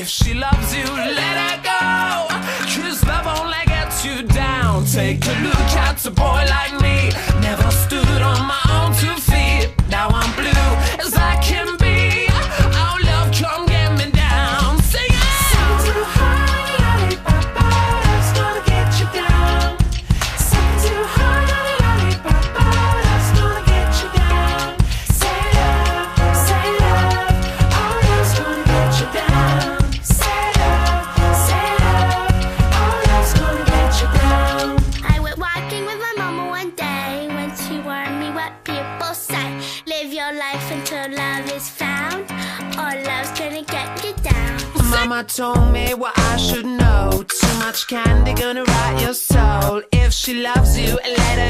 If she loves you, let her go. 'Cause love only gets you down. Take a look at a boy like me. Never stood on my own 2 feet. Now I'm blue as I can be. Oh love, come get me down. Sing it! Something too hard, lollipop, that's gonna get you down. Something too hard, lollipop, that's gonna get you down. Say love, oh love's gonna get you down. Say love, oh love's gonna get you down. I went walking with my mama one day when she warned me what people say. Live your life until love is found, or love's gonna get you down. Mama told me what I should know. Too much candy gonna rot your soul. If she loves you, let her